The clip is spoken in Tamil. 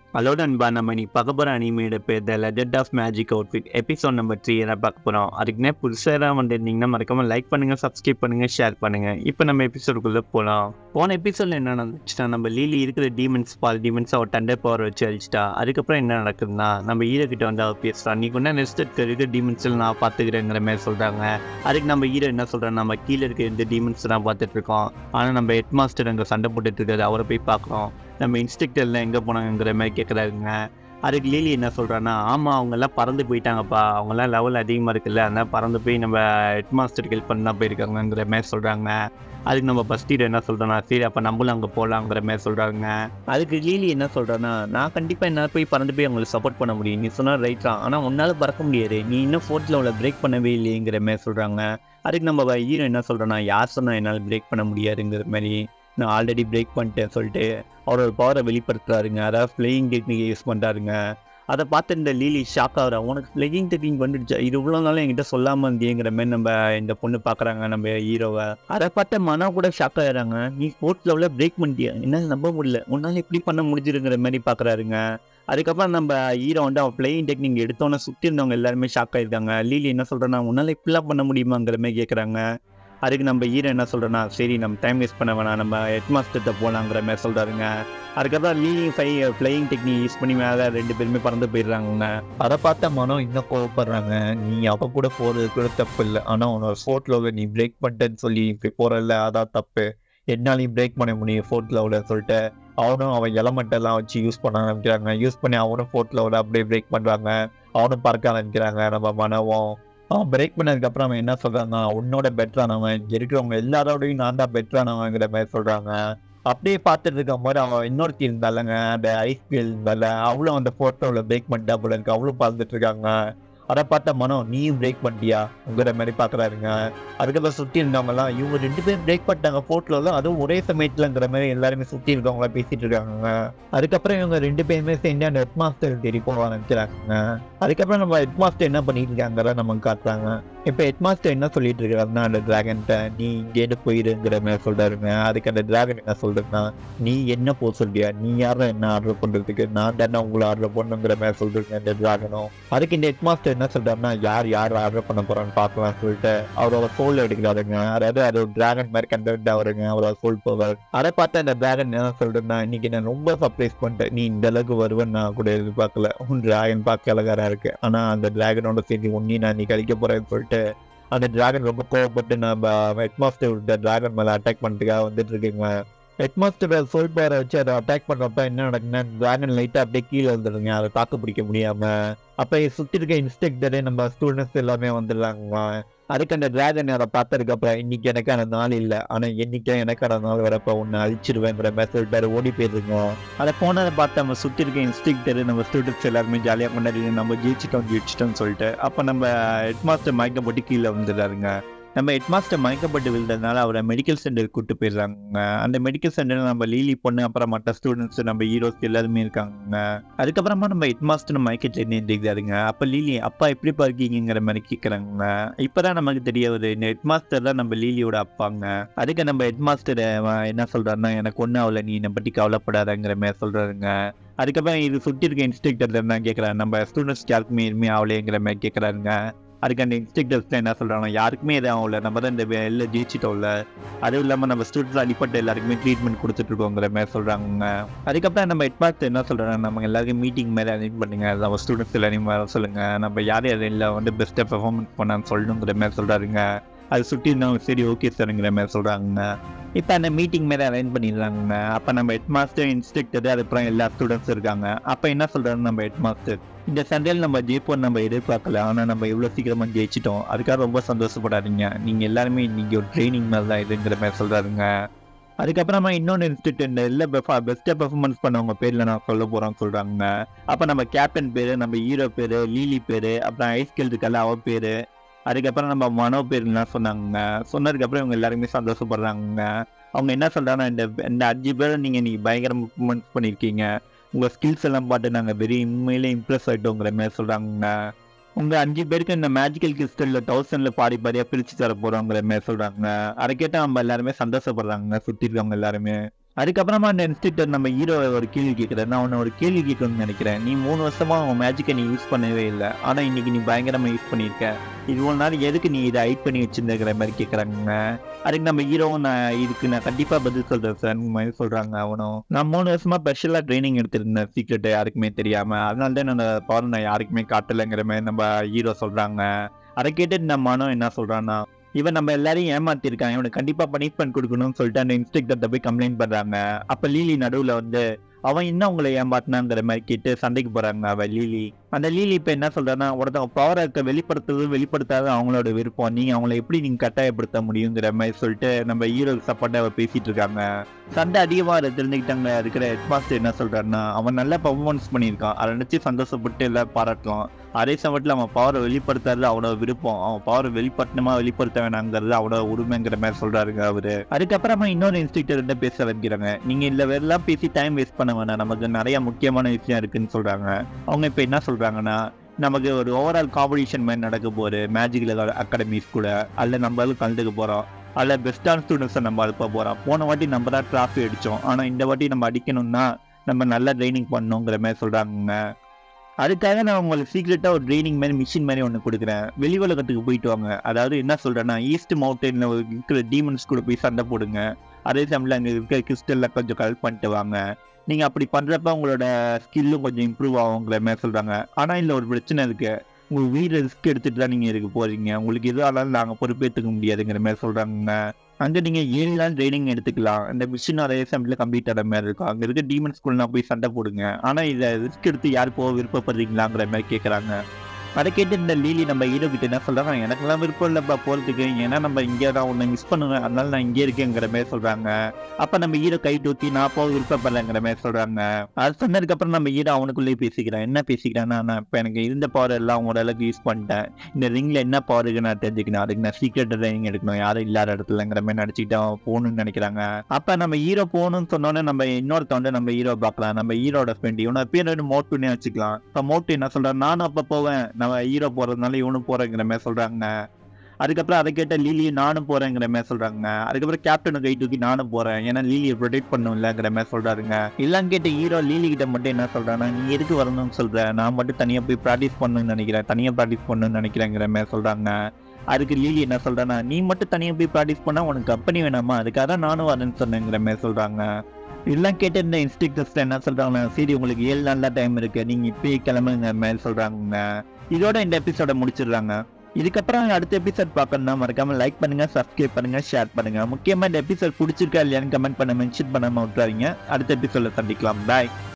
ஹலோ நண்பா, நம்ம இன்னைக்கு பார்க்க போகிற அனிமையோட பேர் the legend of magic outfit episode number 3 என்ன பார்க்க போகிறோம். அதுக்குன்னே புதுசாக தான் வந்துருந்தீங்கன்னா மறக்காமல் லைக் பண்ணுங்கள், சப்ஸ்கிரைப் பண்ணுங்கள், ஷேர் பண்ணுங்கள். இப்போ நம்ம எபிசோடுக்குள்ளே போகலாம். போன எபிசோடில் என்ன நடந்துச்சுன்னா, நம்ம லீலி இருக்கிற டீமன்ஸ் டீமன்ஸ் அவர் டண்டர் பவர் வச்சு அழிச்சிட்டா. அதுக்கப்புறம் என்ன நடக்குதுன்னா, நம்ம ஹீரோ கிட்ட வந்து அவர் பேசுகிறா, நீ கொண்டா நெக்ஸ்ட் இருக்க டீமன்ஸில் நான் பார்த்துக்கிறேங்கிற மாதிரி சொல்கிறாங்க. அதுக்கு நம்ம ஹீரோ என்ன சொல்கிறேன், நம்ம கீழே இருக்க இந்த டீமன்ஸ் தான் பார்த்துட்ருக்கோம். ஆனால் நம்ம ஹெட் மாஸ்டர் அங்கே சண்டை போட்டுட்டு இருக்காரு, அவரை போய் பார்க்குறோம். நம்ம இன்ஸ்ட்ரக்டர்லாம் எங்கே போனாங்கிற மாதிரி கேட்குறாருங்க. அதுக்கு லீலி என்ன சொல்கிறான்னா, ஆமாம் அவங்கெல்லாம் பறந்து போயிட்டாங்கப்பா, அவங்கெல்லாம் லெவல் அதிகமாக இருக்குல்ல, அதனால் பறந்து போய் நம்ம ஹெட் மாஸ்டருக்கு ஹெல்ப் பண்ண போயிருக்காங்கிற மாதிரி சொல்கிறாங்க. அதுக்கு நம்ம ஃபஸ்ட் ஹீரோ என்ன சொல்கிறோன்னா, சரி அப்போ நம்மளும் அங்கே போகலாங்கிற மாதிரி சொல்கிறாங்க. அதுக்கு லீலி என்ன சொல்கிறேன்னா, நான் கண்டிப்பாக என்னால் போய் பறந்து போய் அவங்களுக்கு சப்போர்ட் பண்ண முடியும், நீ சொன்னால் ரைட் தான், ஆனால் உன்னால் பறக்க முடியாது, நீ இன்னும் 4th லெவலில் பிரேக் பண்ணவே இல்லைங்கிற மாதிரி சொல்கிறாங்க. அதுக்கு நம்ம ஹீரோ என்ன சொல்கிறேன்னா, யார் சொன்னால் என்னால் பிரேக் பண்ண முடியாதுங்கிற மாதிரி, நான் ஆல்ரெடி பிரேக் பண்ணிட்டேன் சொல்லிட்டு அவரோட பவரை வெளிப்படுத்துறாருங்க. அதாவது ஃப்ளையிங் டெக்னிக் யூஸ் பண்ணுறாருங்க. அதை பார்த்து இந்த லீலி ஷாக் ஆகுறா, உனக்கு ஃப்ளையிங் டெக்னிக் வந்துடுச்சா, இது இவ்வளோ நாளும் என்கிட்ட சொல்லாமல் இருந்தேங்கிற மாதிரி நம்ம இந்த பொண்ணு பார்க்குறாங்க நம்ம ஹீரோவை. அதை பார்த்த மனா கூட ஷாக் ஆகிறாங்க, நீ 4th லெவலில் பிரேக் பண்ணிட்டியா, என்னால் நம்ப முடியல, உன்னால் எப்படி பண்ண முடிஞ்சிருங்கிற மாதிரி பார்க்குறாருங்க. அதுக்கப்புறம் நம்ம ஹீரோ வந்து அவன் ஃப்ளையிங் டெக்னிக் எடுத்தோன்னே சுற்றி இருந்தவங்க எல்லாருமே ஷாக் ஆகிருக்காங்க. லீலி என்ன சொல்கிறேன்னா, உன்னால் இப்படிலாம் பண்ண முடியுமாங்கிற மாதிரி கேட்குறாங்க. அதுக்கு நம்ம ஹீரோ என்ன சொல்கிறேன்னா, சரி நம்ம டைம் வேஸ்ட் பண்ண வேணாம், நம்ம ஹெட் மாஸ்டர்கிட்ட போகலாங்கிற மாதிரி சொல்கிறாருங்க. அதுக்கப்புறம் லீலி ஃப்ளையிங் டெக்னிக் யூஸ் பண்ணி மேலே 2 பேருமே பறந்து போயிடுறாங்க. அதை பார்த்த மனம் இன்னும் கோவப்படுறாங்க, நீ அவ கூட போகிறது கூட தப்பு இல்லை, ஆனால் உன்னோட 4th லெவலில் நீ பிரேக் பண்ணிட்டேன்னு சொல்லி இப்படி போகிறல்ல, அதான் தப்பு, என்னாலையும் பிரேக் பண்ண முடியும் 4th லெவலில் சொல்லிட்டு அவனும் அவன் எலமெண்டெல்லாம் வச்சு யூஸ் பண்ண ஆரம்பிக்கிறாங்க. யூஸ் பண்ணி அவனும் 4th லெவலில் அப்படியே பிரேக் பண்ணுறாங்க. அவனும் பறக்க ஆரம்பிக்கிறாங்க. நம்ம மனவும் அவன் பிரேக் பண்ணதுக்கப்புறம் அவன் என்ன சொல்கிறான்னா, உன்னோட பெட்டரானவன், இங்கே இருக்கிறவங்க எல்லாரோடையும் நான் தான் பெட்டரானவங்கிற மாதிரி சொல்கிறாங்க. அப்படியே பார்த்துட்டு இருக்கும் போது அவன் இன்னொருத்தி இருந்தாலங்க, அந்த ஐஸ்கில் இருந்தால, அவளும் அந்த ஃபோட்டோவில் பிரேக் பண்ணிட்டா போல இருக்கு, அவளும் பார்த்துட்டு இருக்காங்க. அதை பார்த்த மனம், நீயும் பிரேக் பண்ணிட்டியா உங்கிற மாதிரி பார்க்குறாருங்க. அதுக்கப்புறம் சுற்றி இருந்தவங்கலாம், இவங்க 2 பேரும் பிரேக் பண்ணிட்டாங்க 4th லெவலில், அதுவும் ஒரே சமயத்தில்ங்கிற மாதிரி எல்லாருமே சுற்றி இருக்கவங்களாம் பேசிகிட்டு இருக்காங்க. அதுக்கப்புறம் இவங்க 2 பேருமே சேர்ந்து அந்த ஹெட் மாஸ்டர் தேடி போக ஆரம்பிக்கிறாங்க. அதுக்கப்புறம் நம்ம ஹெட் மாஸ்டர் என்ன பண்ணிட்டு இருக்காங்கிறத நமக்கு காட்டுறாங்க. இப்போ ஹெட் மாஸ்டர் என்ன சொல்லிட்டு இருக்காருன்னா, அந்த டிராகன்கிட்ட நீ இங்கேருந்து போயிருங்கிற மாதிரி சொல்கிறாருங்க. அதுக்கு அந்த டிராகன் என்ன சொல்கிறதுன்னா, நீ என்ன போக சொல்றியா, நீ யாரை என்ன ஆர்டர் பண்ணுறதுக்கு, நான் தானே உங்களை ஆர்டர் பண்ணுங்கிற மாதிரி சொல்கிறீங்க அந்த டிராகனும். அதுக்கு இந்த ஹெட் மாஸ்டர் என்ன சொல்கிறாருன்னா, யார் ஆர்டர் பண்ண போகிறான்னு பார்க்கலாம் சொல்லிட்டு அவரோட சோல் எடுக்கிறாருங்க. அதாவது அது ஒரு டிராகன் மாதிரி கண்டென்ட் ஆகுறங்க அவரோட சோல் பவர். அதை பார்த்து அந்த டிராகன் என்ன சொல்கிறேன்னா, இன்னைக்கு நான் ரொம்ப சர்ப்ரைஸ் பண்ணிட்டேன், நீ இந்த அளவுக்கு வருவேன்னு நான் கூட எதிர்பார்க்கல, உன் டிராகன் பார்க்க அழகாரா இருக்கு, ஆனால் அந்த டிராகனோட சேர்ந்து ஒன்னி நான் நீ கழிக்க போகிறேன்னு சொல்லிட்டு அந்த டிராகன் ரொம்ப கோவப்பட்டு நம்ம ஹெட் மாஸ்டர் டிராகன் மேலே அட்டாக் பண்ணுறதுக்காக வந்துட்டு இருக்கீங்க. ஹெட் மாஸ்டர் சோல் பவரை வச்சு அதை அட்டாக் பண்ணுறப்ப என்ன நடக்குன்னா, டிராகன் லைட்டாக அப்படியே கீழே வந்துடுங்க, அதை தாக்கு பிடிக்க முடியாமல். அப்போ சுற்றி இருக்க இன்ஸ்ட்ரக்டரே நம்ம ஸ்டூடெண்ட்ஸ் எல்லாமே வந்துடுறாங்க. அதுக்கு அந்த டிராகன் அதை பார்த்ததுக்கப்புறம், இன்னைக்கு எனக்கான நாள் இல்லை, ஆனால் என்னைக்கும் எனக்கான நாள் வரப்போ ஒன்று அழிச்சிருவேங்கிற மாதிரி சொல்லிட்டு ஓடி போயிருங்க. அதை போனதை பார்த்து நம்ம சுற்றி இருக்க இன்ஸ்ட்ரக்டர் நம்ம ஸ்டூடெண்ட்ஸ் எல்லாருமே ஜாலியாக கொண்டாடி நம்ம ஜெயிச்சிட்டோம்னு சொல்லிட்டு அப்போ நம்ம ஹெட் மாஸ்டர் மயக்கம் போட்டு கீழே வந்துடுறாருங்க. நம்ம ஹெட் மாஸ்டர் மயக்கப்பட்டு விழுந்ததுனால அவரை மெடிக்கல் சென்டருக்கு கூப்பிட்டு போயிடுறாங்க. அந்த மெடிக்கல் சென்டரில் நம்ம லீலி பொண்ணு அப்புறம் மற்ற ஸ்டூடெண்ட்ஸ் நம்ம ஹீரோஸ் எல்லாருமே இருக்காங்க. அதுக்கப்புறமா நம்ம ஹெட் மாஸ்டர் மயக்கத்தில் நின்றுக்கிறாருங்க. அப்போ லீலி அப்பா எப்படி இருக்கீங்கிற மாதிரி கேட்குறாங்க. இப்போதான் நமக்கு தெரிய வருது, இந்த ஹெட் மாஸ்டர் தான் நம்ம லீலியோட அப்பாங்க. அதுக்கு நம்ம ஹெட் மாஸ்டர் என்ன சொல்கிறாருன்னா, எனக்கு ஒன்றும் அவளை நீ என்னை பற்றி கவலைப்படாதங்கிற மாதிரி சொல்கிறாருங்க. அதுக்கப்புறம் இது சுற்றி இருக்க இன்ஸ்ட்ரக்டர் தான் கேட்குறாரு, நம்ம ஸ்டூடெண்ட்ஸ் யாருக்குமே எதுவுமே அவளேங்கிற மாதிரி கேட்குறாருங்க. அதுக்கு அந்த இன்ஸ்ட்ரக்டர்ஸ் என்ன சொல்கிறாங்க, யாருக்குமே எதுவும் ஆகல, நம்ம தான் இந்த வெளில ஜெயிச்சிட்டோம்ல, அதுவும் இல்லாமல் நம்ம ஸ்டூடெண்ட்ஸ் அடிப்பட்ட எல்லாருக்குமே ட்ரீட்மெண்ட் கொடுத்துட்ருக்கோங்கிற மாதிரி சொல்கிறாங்க. அதுக்கப்புறம் நம்ம ஹெட் மாஸ்டர் என்ன சொல்கிறாங்க, நம்ம எல்லாருக்கும் மீட்டிங் மாதிரி அரேஞ்ச் பண்ணுங்க, நம்ம ஸ்டூடெண்ட்ஸ் எல்லாரையும் வர சொல்லுங்கள், நம்ம யார் இல்லை வந்து பெஸ்ட்டாக பெர்ஃபார்மன்ஸ் பண்ணான்னு சொல்லணுங்கிற மாதிரி சொல்கிறாருங்க. அது சுற்றி இருந்தவங்க சரி ஓகே சார்ங்கிற மாதிரி சொல்கிறாங்க. இப்போ அந்த மீட்டிங் மாதிரி அரேஞ்ச் பண்ணிடுறாங்க. அப்போ நம்ம ஹெட் மாஸ்டர் இன்ஸ்ட்ரக்டர் அதுக்கப்புறம் எல்லா ஸ்டூடெண்ட்ஸ் இருக்காங்க. அப்போ என்ன சொல்கிறாங்க நம்ம ஹெட் மாஸ்டர், இந்த சண்டையில் நம்ம ஜெயிப்போம் நம்ம எதிர்பார்க்கல, ஆனால் நம்ம இவ்வளோ சீக்கிரமாக ஜெயிச்சிட்டோம், அதுக்காக ரொம்ப சந்தோஷப்படாதீங்க, நீங்கள் எல்லாருமே இன்றைக்கி ஒரு ட்ரைனிங் மாதிரி தான் இதுங்கிற மாதிரி சொல்கிறாருங்க. அதுக்கப்புறமா இன்னொன்று இன்ஸ்டியூட் இந்த எல்லாம் பெஸ்ட்டாக பெர்ஃபார்மன்ஸ் பண்ணவங்க பேரில் நான் சொல்ல போகிறோன்னு சொல்கிறாங்க. அப்போ நம்ம கேப்டன் பேர், நம்ம ஹீரோ பேர், லீலி பேர், அப்புறம் ஐஸ்கேல் இருக்கல அவ பேர், அதுக்கப்புறம் நம்ம மனோ பேர்லாம் சொன்னாங்க. சொன்னதுக்கப்புறம் இவங்க எல்லாருமே சந்தோஷப்படுறாங்க. அவங்க என்ன சொல்கிறாங்கன்னா, இந்த 5 பேரை நீங்கள் பயங்கரமாக பெர்ஃபார்மன்ஸ் பண்ணியிருக்கீங்க, உங்கள் ஸ்கில்ஸ் எல்லாம் பார்த்து நாங்கள் உண்மையிலே இம்ப்ரெஸ் ஆகிட்டோங்கிற மாதிரி சொல்கிறாங்க. உங்கள் 5 பேருக்கு இந்த மேஜிக்கல் கிறிஸ்டலில் 1000ல் பாதியாக பிரித்து தர போகிறோங்கிற மாதிரி சொல்கிறாங்க. அதை கேட்டால் நம்ம எல்லாருமே சந்தோஷப்படுறாங்க சுற்றி இருக்கவங்க எல்லாருமே. அதுக்கப்புறமா அந்த இன்ஸ்ட்ரக்டர் நம்ம ஹீரோ ஒரு கேள்வி கேட்குறாரு. நான் உன்னை ஒரு கேள்வி கேட்கணும்னு நினைக்கிறேன். நீ 3 வருஷமா உன் மேஜிக்கை நீ யூஸ் பண்ணவே இல்லை, ஆனால் இன்னைக்கு நீ பயங்கரமாக யூஸ் பண்ணியிருக்க. இவ்வளோ நாள் எதுக்கு நீ இதை ஹைட் பண்ணி வச்சிருந்துங்கிற மாதிரி கேட்குறாங்க. அதுக்கு நம்ம ஹீரோவும் நான் கண்டிப்பாக பதில் சொல்கிறேன் சார் மாதிரி சொல்கிறாங்க. அவனும் நான் 3 வருஷமா ஸ்பெஷலாக ட்ரைனிங் எடுத்திருந்தேன் சீக்கிரட்டை யாருக்குமே தெரியாமல், அதனால தான் என்னோட பவர் நான் யாருக்குமே காட்டலைங்கிற மாதிரி நம்ம ஹீரோ சொல்கிறாங்க. அதை கேட்டுட்டு நம்ம மனம் என்ன சொல்கிறான்னா, இவன் நம்ம எல்லாரையும் ஏமாத்திருக்கான், இவனுக்கு கண்டிப்பா பனிஷ்மெண்ட் கொடுக்கணும்னு சொல்லிட்டு அந்த இன்ஸ்ட்ரக்டர்கிட்ட போய் கம்ப்ளைண்ட் பண்றாங்க. அப்ப லீலி நடுவுல வந்து அவன் இன்னும் உங்களை ஏமாத்தினாங்கிற மாதிரி கேட்டு சண்டைக்கு போறாங்க. அவன் லீலி இப்ப என்ன சொல்றான்னா, ஒருத்தவங்க பவரை வெளிப்படுத்தாத அவங்களோட விருப்பம், நீங்க அவங்களை எப்படி நீங்க கட்டாயப்படுத்த முடியுங்கிற மாதிரி சொல்லிட்டு நம்ம ஹீரோ சப்போர்ட்டா பேசிட்டு இருக்காங்க. சண்டை அதிகமா தெரிஞ்சுக்கிட்டாங்க. இருக்கிற ஹெட்மாஸ்டர் என்ன சொல்றாருன்னா, அவன் நல்லா பர்ஃபார்மன்ஸ் பண்ணியிருக்கான், அதை நினைச்சு சந்தோஷப்பட்டு எல்லாம் பாராட்டலாம். அதே சமயத்தில் அவன் பவரை வெளிப்படுத்துறது அவனோட விருப்பம், அவன் பவரை வெளிப்படுத்த வேணாங்கிறது அவனோட உரிமைங்கிற மாதிரி சொல்றாருங்க அவரு. அதுக்கப்புறமா இன்னொரு இன்ஸ்ட்ரக்டர் பேச வைக்கிறாங்க. நீங்க இல்ல வேறெல்லாம் பேசி டைம் வேஸ்ட் பண்ண வேணாம், நமக்கு நிறைய முக்கியமான விஷயம் இருக்குன்னு சொல்றாங்க. அவங்க இப்ப என்ன சொல்றாங்கன்னா, நமக்கு ஒரு ஓவரால் காம்படிஷன் மாதிரி நடக்க போகுது மேஜிக்கல் அகாடமிஸ் கூட, அல்ல நம்மளும் கலந்துக்க போறோம், அல்ல பெஸ்டான ஸ்டூடெண்ட்ஸை நம்ம அனுப்ப போறோம். போன வாட்டி நம்ம தான் டிராஃபி அடிச்சோம், ஆனா இந்த வாட்டி நம்ம அடிக்கணும்னா நம்ம நல்லா ட்ரைனிங் பண்ணணுங்கிற மாதிரி சொல்றாங்க. அதுக்காக நான் உங்களுக்கு சீக்கிரட்டா ஒரு ட்ரைனிங் மாதிரி மிஷின் மாதிரி ஒன்று கொடுக்குறேன், வெளி உலகத்துக்கு போயிட்டு வாங்க. அதாவது என்ன சொல்றேன்னா, ஈஸ்ட் மவுண்டன்ல இருக்கிற டீமன்ஸ் கூட போய் சண்டை போடுங்க, அதே சமயத்தில் அங்கே இருக்கிற கிறிஸ்டல்ல கொஞ்சம் கலெக்ட் பண்ணிட்டு வாங்க. நீங்க அப்படி பண்றப்ப உங்களோட ஸ்கில்லும் கொஞ்சம் இம்ப்ரூவ் ஆகுங்கிற மாதிரி சொல்றாங்க. ஆனா இல்லை ஒரு பிரச்சனை இருக்கு, உங்க வீடு ரிஸ்க் எடுத்துட்டு தான் நீங்க இருக்க போறீங்க, உங்களுக்கு எதுவும் ஆனாலும் நாங்கள் பொறுப்பேற்றுக்க முடியாதுங்கிற மாதிரி சொல்றாங்க. அங்கே நீங்கள் 7 நாள் ட்ரைனிங் எடுத்துக்கலாம், இந்த மிஷின் அதே சமயத்தில் கம்ப்ளீட் ஆகிற மாதிரி இருக்கும். அங்கே இருக்க டீமன் ஸ்கூல்னா போய் சண்டை போடுங்க, ஆனால் இதை ரிஸ்க் எடுத்து யார் போக விருப்பப்படுறீங்களாங்கிற மாதிரி கேட்குறாங்க. அதை கேட்டு இந்த லீலி நம்ம ஹீரோ கிட்ட என்ன சொல்றாங்க, எனக்கெல்லாம் விருப்பம் இல்லைப்பா போகிறதுக்கு, ஏன்னா நம்ம இங்கே தான் உன்னை மிஸ் பண்ணுவேன், அதனால நான் இங்கே இருக்கேங்கிற மாதிரி சொல்றாங்க. அப்போ நம்ம ஹீரோ கை தூக்கி நான் போக விருப்பப்படலைங்கிற மாதிரி சொல்றாங்க. அது சொன்னதுக்கப்புறம் நம்ம ஹீரோ அவனுக்குள்ளேயே பேசிக்கிறேன். என்ன பேசிக்கிறான்னா, நான் இப்போ எனக்கு இருந்த பவர் எல்லாம் ஓரளவுக்கு யூஸ் பண்ணிட்டேன், இந்த ரிங்கில் என்ன பவர் இருக்கு நான் தெரிஞ்சுக்கணும், அதுக்கு நான் சீக்கிரட் ட்ரைனிங் எடுக்கணும், யாரும் இல்லாத இடத்துலங்கிற மாதிரி நினச்சிக்கிட்டு அவன் போகணும்னு நினைக்கிறாங்க. அப்போ நம்ம ஹீரோ போகணும்னு சொன்னோன்னே நம்ம இன்னொருத்த நம்ம ஹீரோ பார்க்கலாம். நம்ம ஹீரோட ஃப்ரெண்ட் இவனை பேர் மோட்டுன்னே வச்சுக்கலாம். இப்போ மோட்டு என்ன சொல்றான், நானும் அப்போ போவேன், நம்ம ஹீரோ போறதுனால இவனும் போறேங்கிற மாதிரி சொல்றாங்க. அதுக்கப்புறம் அதை கேட்ட லீலியை நானும் போறேங்கிற மாதிரி சொல்றாங்க. அதுக்கப்புறம் கேப்டனை கை தூக்கி நானும் போறேன், ஏன்னா லீலியை ப்ரொடெக்ட் பண்ணும்லங்கிற மாதிரி சொல்றாருங்க. எல்லாம் கேட்ட ஹீரோ லீலி கிட்ட மட்டும் என்ன சொல்றான்னா, நீ எதுக்கு வரணும்னு சொல்ற, நான் மட்டும் தனியா போய் ப்ராக்டிஸ் பண்ணணும்னு நினைக்கிறேங்கிற மாதிரி சொல்றாங்க. அதுக்கு லீலி என்ன சொல்றான்னா, நீ மட்டும் தனியா போய் ப்ராக்டிஸ் பண்ணா உனக்கு கம்பெனி வேணாமா, அதுக்காக தான் நானும் வரேன்னு சொன்னேங்கிற மாதிரி சொல்றாங்க. எல்லாம் கேட்டு இந்த இன்ஸ்ட்ரக்டர்ஸ் என்ன சொல்றாங்கன்னா, சரி உங்களுக்கு 7 நாள் தான் டைம் இருக்கு, நீங்க இப்பயே கிளம்புங்கிற மாதிரி சொல்றாங்க. இதோட இந்த எபிசோட முடிச்சிடுறாங்க. இதுக்கப்புறம் அடுத்த எபிசோட் பார்க்கணும்னா மறக்காம லைக் பண்ணுங்க, சப்ஸ்கிரைப் பண்ணுங்க, ஷேர் பண்ணுங்க. முக்கியமா இந்த எபிசோட் பிடிச்சிருக்கா இல்லையான்னு கமெண்ட் பண்ண மென்ஷன் பண்ணாம விட்டுறாதீங்க. அடுத்த எபிசோட சந்திக்கலாம். பாய்.